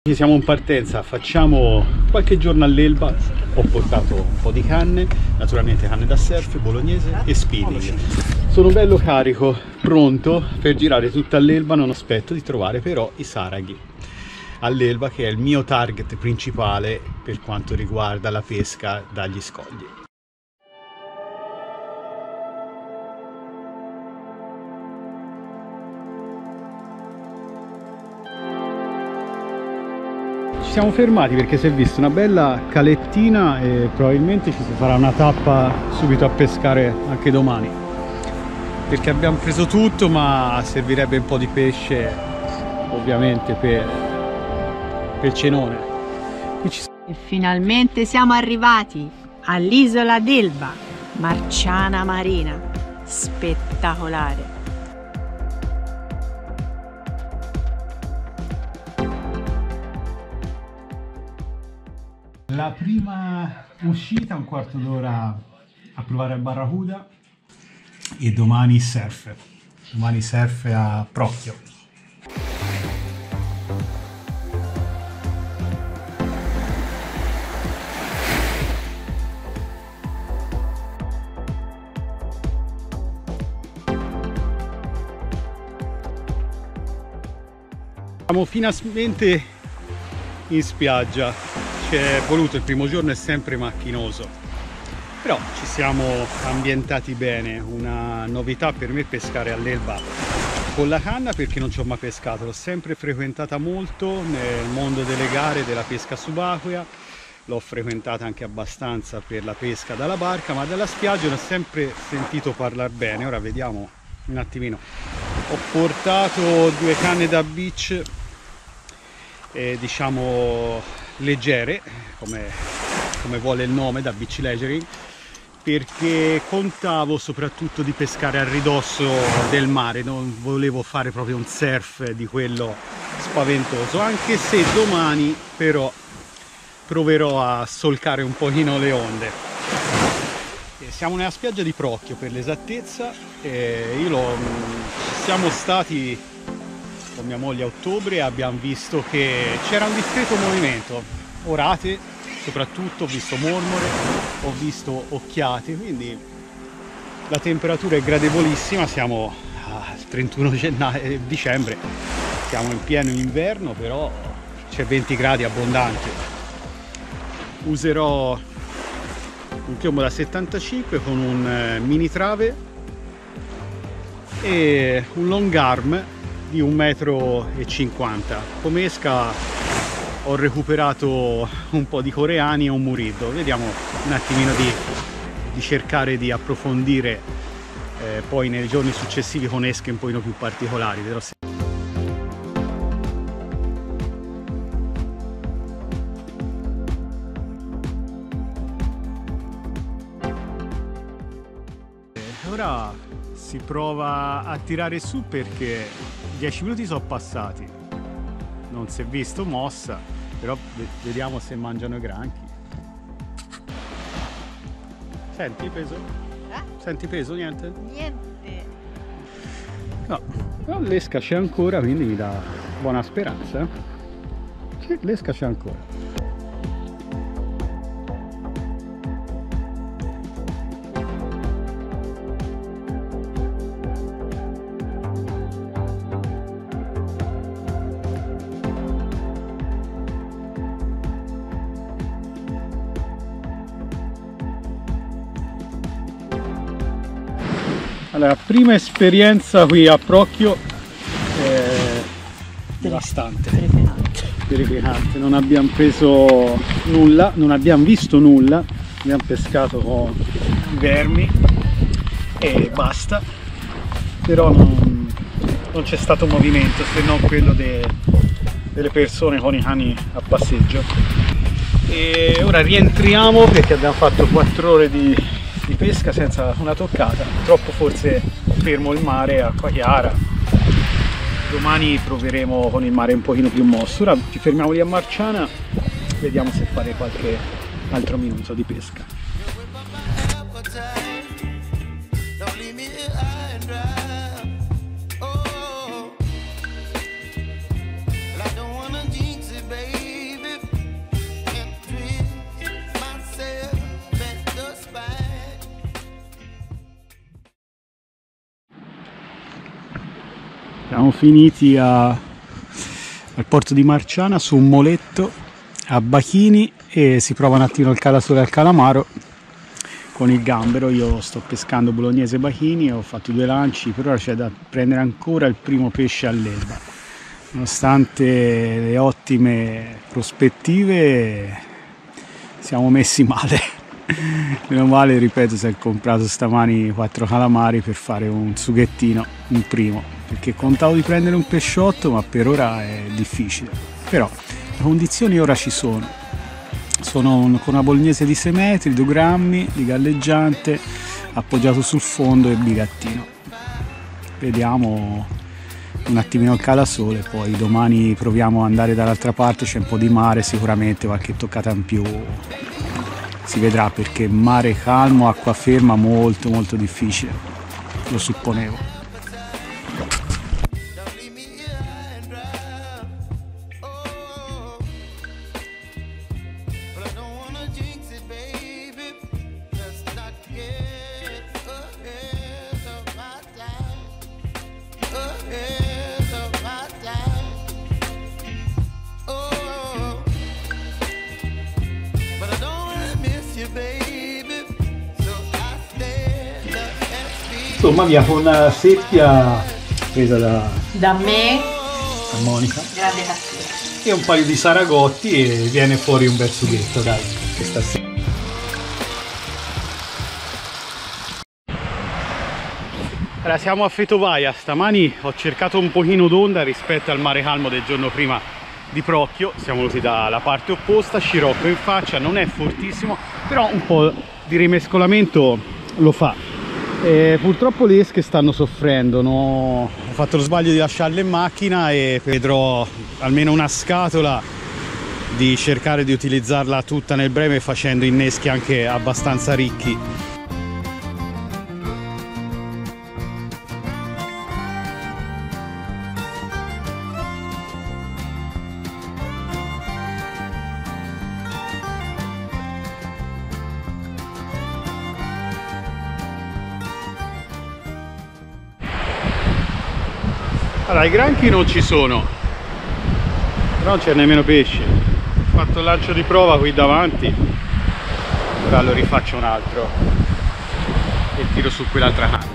Ci siamo in partenza, facciamo qualche giorno all'Elba. Ho portato un po' di canne, naturalmente canne da surf, bolognese e spinning. Sono bello carico, pronto per girare tutta l'Elba, non aspetto di trovare però i saraghi all'Elba, che è il mio target principale per quanto riguarda la pesca dagli scogli. Ci siamo fermati perché si è vista una bella calettina e probabilmente ci si farà una tappa subito a pescare anche domani, perché abbiamo preso tutto, ma servirebbe un po' di pesce ovviamente per cenone. E finalmente siamo arrivati all'isola d'Elba, Marciana Marina, spettacolare. La prima uscita, un quarto d'ora a provare a Barracuda e domani surf a Procchio. Siamo finalmente in spiaggia. Ci è voluto, il primo giorno è sempre macchinoso, però ci siamo ambientati bene. Una novità per me pescare all'Elba con la canna, perché non ci ho mai pescato, l'ho sempre frequentata molto nel mondo delle gare della pesca subacquea, l'ho frequentata anche abbastanza per la pesca dalla barca, ma dalla spiaggia ne ho sempre sentito parlare bene. Ora vediamo un attimino. Ho portato due canne da beach, diciamo leggere, come vuole il nome, da beach leggering, perché contavo soprattutto di pescare a ridosso del mare, non volevo fare proprio un surf di quello spaventoso, anche se domani però proverò a solcare un pochino le onde. Siamo nella spiaggia di Procchio per l'esattezza, siamo stati con mia moglie a ottobre e abbiamo visto che c'era un discreto movimento, orate soprattutto, ho visto mormore, ho visto occhiate, quindi la temperatura è gradevolissima. Siamo al 31 dicembre, siamo in pieno inverno, però c'è 20 gradi abbondante. Userò un piombo da 75 con un mini trave e un long arm di 1,50 m. Come esca ho recuperato un po' di coreani e un muriddo. Vediamo un attimino di cercare di approfondire poi nei giorni successivi con esche un pochino più particolari. Però ora si prova a tirare su perché 10 minuti sono passati, non si è visto mossa, però vediamo se mangiano i granchi. Senti peso? Senti peso? Niente? Niente. No, però l'esca c'è ancora, quindi mi dà buona speranza. Sì, l'esca c'è ancora. Allora, prima esperienza qui a Procchio, devastante, terrificante. Non abbiamo preso nulla, non abbiamo visto nulla, abbiamo pescato con vermi e basta, però non c'è stato movimento se non quello delle persone con i cani a passeggio. E ora rientriamo perché abbiamo fatto 4 ore di pesca senza una toccata, purtroppo forse fermo il mare, acqua chiara. Domani proveremo con il mare un pochino più mosso. Ora ci fermiamo lì a Marciana, vediamo se fare qualche altro minuto di pesca. Baby Siamo finiti al porto di Marciana su un moletto a Bachini e si prova un attimo il calasole al calamaro con il gambero. Io sto pescando bolognese Bachini, ho fatto 2 lanci, per ora c'è da prendere ancora il primo pesce all'Elba. Nonostante le ottime prospettive siamo messi male. Meno male, ripeto, si è comprato stamani 4 calamari per fare un sughettino, un primo, perché contavo di prendere un pesciotto, ma per ora è difficile. Però le condizioni ora ci sono. Sono con una bolognese di 6 metri, 2 grammi di galleggiante, appoggiato sul fondo e bigattino. Vediamo un attimino il calasole, poi domani proviamo ad andare dall'altra parte, c'è un po' di mare, sicuramente qualche toccata in più si vedrà, perché mare calmo, acqua ferma, molto molto difficile, lo supponevo. Insomma, via con una seppia presa Da me, da Monica grande cattura. e un paio di saragotti e viene fuori un bel sughetto, dai, questa sera. Allora, siamo a Fetovaia, stamani ho cercato un pochino d'onda rispetto al mare calmo del giorno prima di Procchio, siamo venuti dalla parte opposta, scirocco in faccia, non è fortissimo, però un po' di rimescolamento lo fa. Purtroppo le esche stanno soffrendo, ho fatto lo sbaglio di lasciarle in macchina e vedrò almeno una scatola di cercare di utilizzarla tutta nel breve facendo inneschi anche abbastanza ricchi. Allora, i granchi non ci sono, però non c'è nemmeno pesce. Ho fatto il lancio di prova qui davanti, ora lo rifaccio un altro e tiro su quell'altra canna.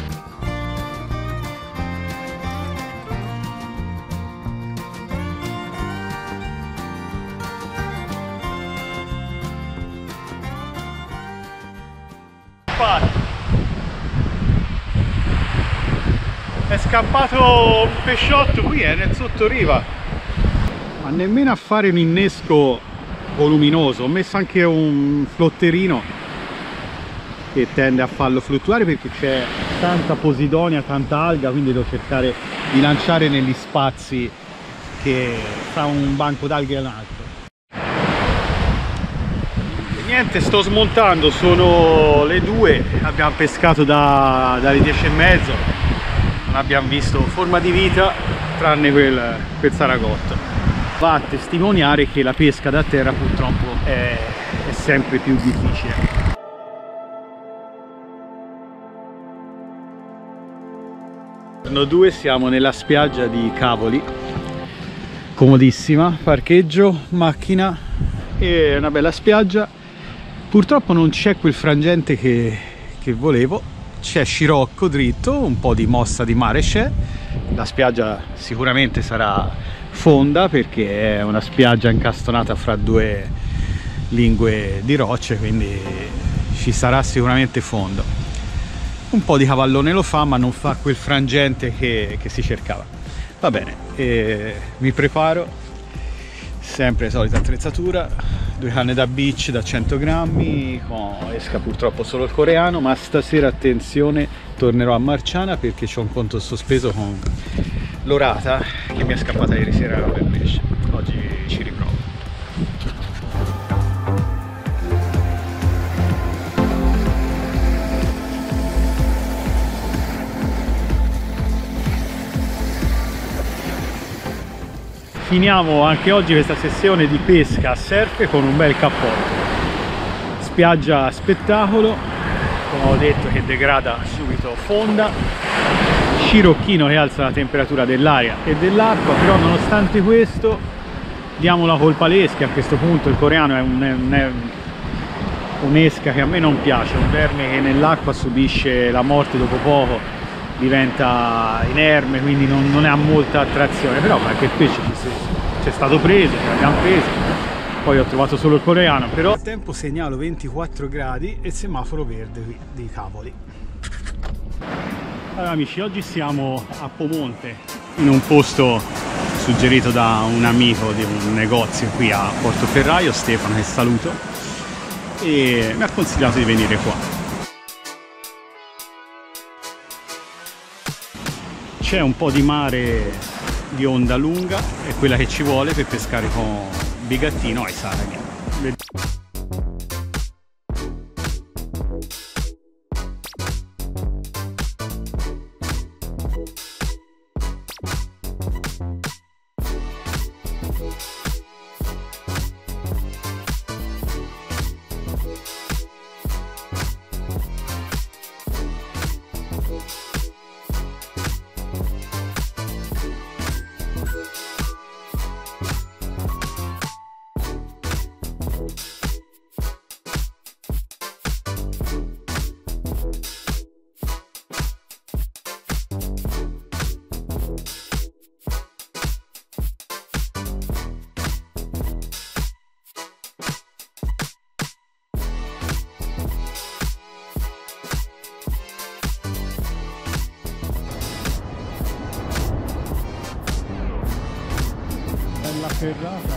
È scappato un pesciotto, qui è nel sottoriva, ma nemmeno a fare un innesco voluminoso. Ho messo anche un flotterino che tende a farlo fluttuare perché c'è tanta posidonia, tanta alga, quindi devo cercare di lanciare negli spazi che fa un banco d'alghe in alto. E niente, sto smontando, sono le 2, abbiamo pescato dalle 10:30. Non abbiamo visto forma di vita tranne quel saragotto. Va a testimoniare che la pesca da terra purtroppo è sempre più difficile. Giorno 2, siamo nella spiaggia di Cavoli, comodissima, parcheggio, macchina e una bella spiaggia. Purtroppo non c'è quel frangente che volevo. C'è scirocco dritto, un po' di mossa di mare c'è, la spiaggia sicuramente sarà fonda perché è una spiaggia incastonata fra 2 lingue di rocce, quindi ci sarà sicuramente fondo. Un po' di cavallone lo fa, ma non fa quel frangente che si cercava. Va bene, mi preparo, sempre solita attrezzatura, 2 canne da beach da 100 grammi, esca purtroppo solo il coreano, ma stasera attenzione, tornerò a Marciana perché c'ho un conto sospeso con l'orata che mi è scappata ieri sera per pesce. Oggi ci riprovo. Finiamo anche oggi questa sessione di pesca a surf con un bel cappotto. Spiaggia spettacolo, come ho detto, che degrada subito fonda, scirocchino che alza la temperatura dell'aria e dell'acqua, però nonostante questo diamo la colpa all'esca. A questo punto il coreano è un'esca che a me non piace, un verme che nell'acqua subisce la morte dopo poco, diventa inerme, quindi non ha molta attrazione, però qualche pesce c'è stato preso, ce l'abbiamo preso. Poi ho trovato solo il coreano, però il tempo segnalo 24 gradi e semaforo verde qui dei cavoli. Allora amici, oggi siamo a Pomonte, in un posto suggerito da un amico di un negozio qui a Portoferraio, Stefano, che saluto, e mi ha consigliato di venire qua. C'è un po' di mare di onda lunga, è quella che ci vuole per pescare con bigattino ai saraghi. Bella ferrata.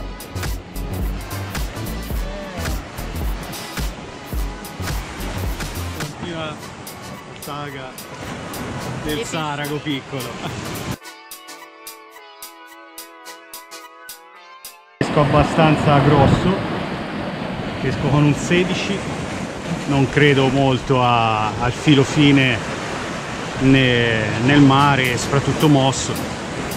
Continua la saga del sarago piccolo. Pesco abbastanza grosso, pesco con un 16, non credo molto al filo fine nel mare, soprattutto mosso.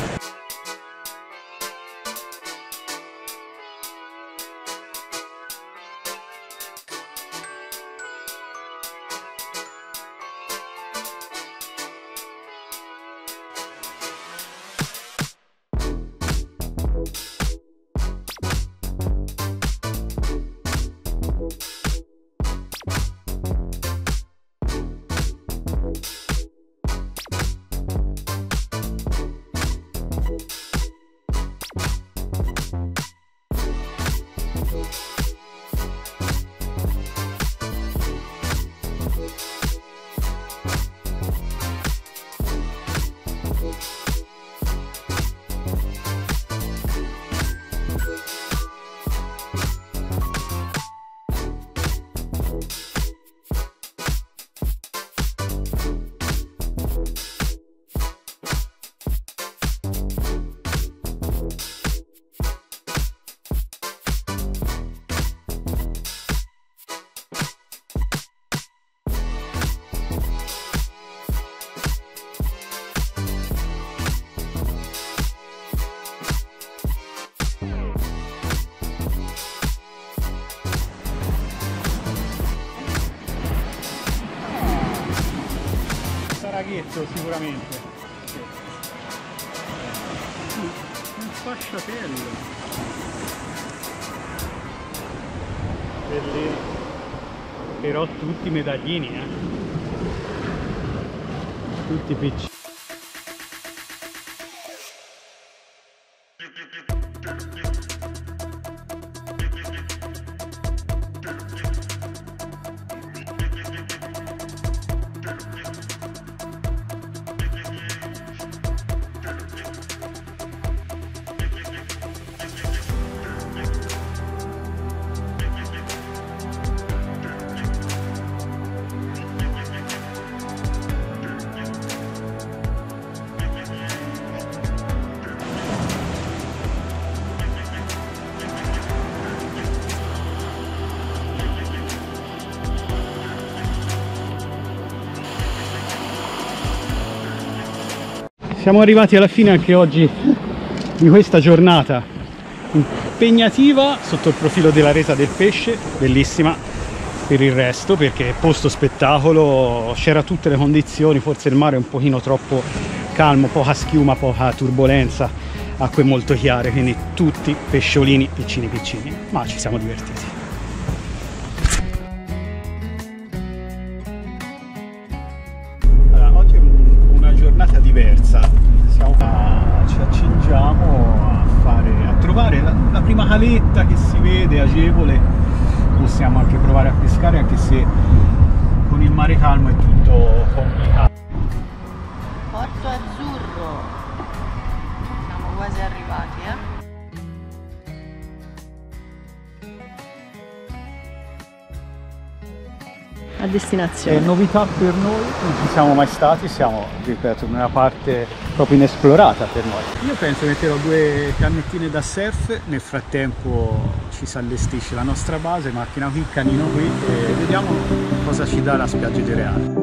Sicuramente un fasciatello, però tutti medaglini, tutti piccini. Siamo arrivati alla fine anche oggi di questa giornata impegnativa sotto il profilo della resa del pesce, bellissima per il resto perché posto spettacolo, c'era tutte le condizioni, forse il mare è un pochino troppo calmo, poca schiuma, poca turbolenza, acque molto chiare, quindi tutti pesciolini piccini piccini, ma ci siamo divertiti. Allora, oggi è una giornata diversa, ci accingiamo a trovare la prima caletta che si vede agevole. Possiamo anche provare a pescare, anche se con il mare calmo è tutto complicato. Porto Azzurro. Siamo quasi arrivati, A destinazione. È novità per noi, non ci siamo mai stati, siamo, ripeto, in una parte proprio inesplorata per noi. Io penso che metterò 2 cannettine da surf, nel frattempo ci si allestisce la nostra base, macchina qui, canino qui, e vediamo cosa ci dà la spiaggia di Reale.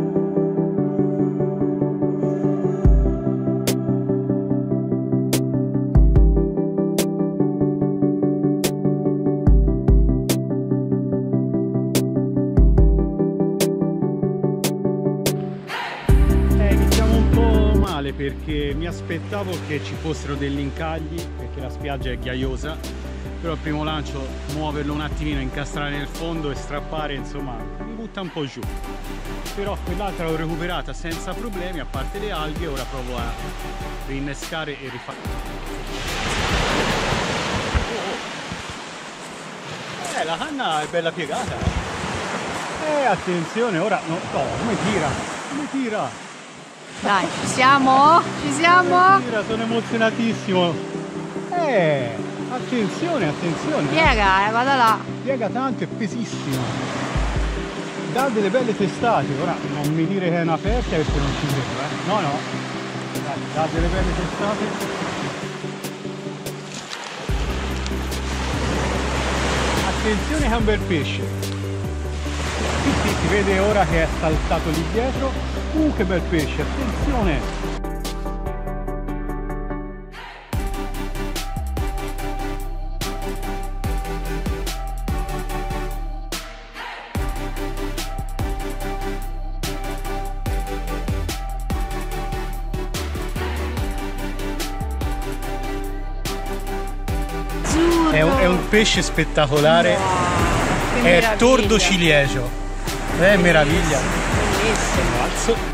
Perché mi aspettavo che ci fossero degli incagli, perché la spiaggia è ghiaiosa, però al primo lancio muoverlo un attimino, incastrare nel fondo e strappare, insomma, mi butta un po' giù. Però quell'altra l'ho recuperata senza problemi, a parte le alghe. Ora provo a rinnescare e rifare. La canna è bella piegata. Attenzione, ora no, come tira? Dai, ci siamo? Ci siamo? Sono emozionatissimo. Attenzione. Piega, vada là. Piega tanto, è pesissima. Dà delle belle testate. Ora non mi dire che è una percha perché non ci credo, No. Dà delle belle testate. Attenzione che è un bel pesce. Sì, si vede ora che è saltato lì dietro. Che bel pesce, attenzione! È un pesce spettacolare, wow, è tordo ciliegio, è meraviglia. Bellissimo.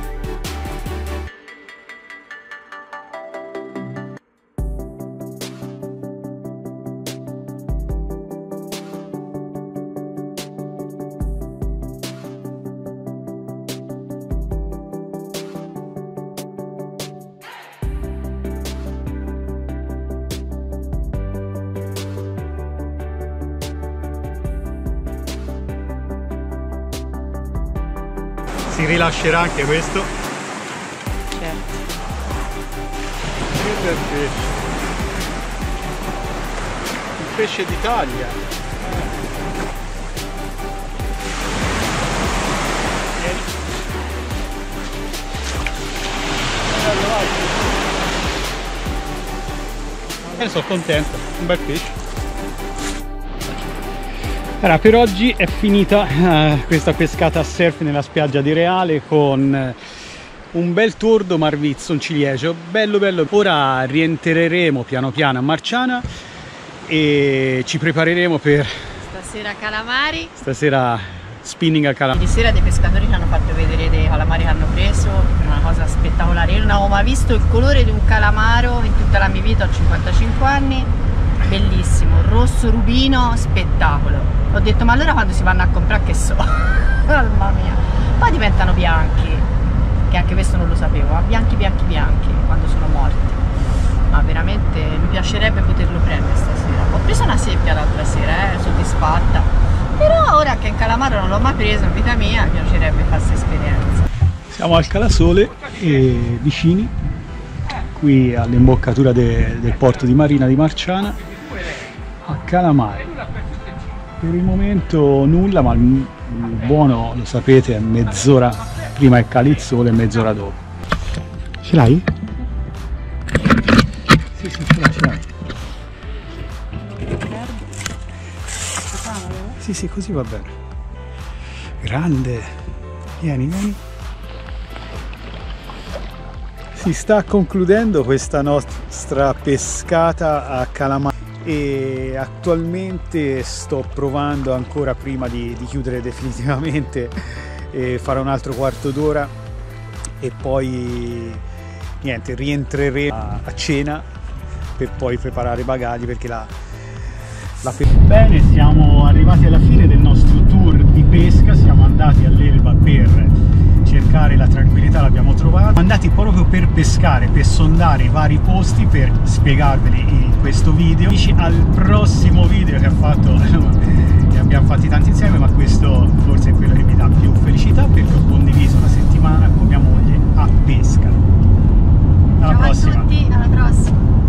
Si rilascerà anche questo. Certo. Che bel pesce. Il pesce d'Italia. Vieni. Sono contento, un bel pesce. Allora, per oggi è finita questa pescata a surf nella spiaggia di Reale con un bel tordo marvizzo, un ciliegio, bello. Ora rientreremo piano piano a Marciana e ci prepareremo per stasera calamari. Stasera spinning al calamari. Ieri sera dei pescatori ci hanno fatto vedere dei calamari che hanno preso, una cosa spettacolare. Io non avevo mai visto il colore di un calamaro in tutta la mia vita, ho 55 anni. Bellissimo, rosso rubino, spettacolo. Ho detto, ma allora quando si vanno a comprare che so? Mamma mia. Poi diventano bianchi, che anche questo non lo sapevo, ma bianchi quando sono morti. Ma veramente mi piacerebbe poterlo prendere stasera. Ho preso una seppia l'altra sera, soddisfatta. Però ora che in calamaro non l'ho mai preso in vita mia, mi piacerebbe fare questa esperienza. Siamo al Calasole e vicini, qui all'imboccatura del porto di Marina di Marciana, a calamari. Per il momento nulla, ma il buono, lo sapete, è mezz'ora prima che cali il sole e mezz'ora dopo. Ce l'hai? Sì, ce l'hai. Sì, così va bene. Grande. Vieni. Si sta concludendo questa nostra pescata a calamari e attualmente sto provando ancora, prima di chiudere definitivamente, fare un altro quarto d'ora e poi niente, rientreremo a cena per poi preparare i bagagli, perché Bene, siamo arrivati alla fine del nostro tour di pesca. Siamo andati all'Elba per cercare la tranquillità, l'abbiamo trovata. Siamo andati proprio per pescare, per sondare i vari posti, per spiegarveli in questo video. Al prossimo video che ne abbiamo fatti tanti insieme, ma questo forse è quello che mi dà più felicità, perché ho condiviso una settimana con mia moglie a pesca. Alla prossima! Ciao a tutti, alla prossima!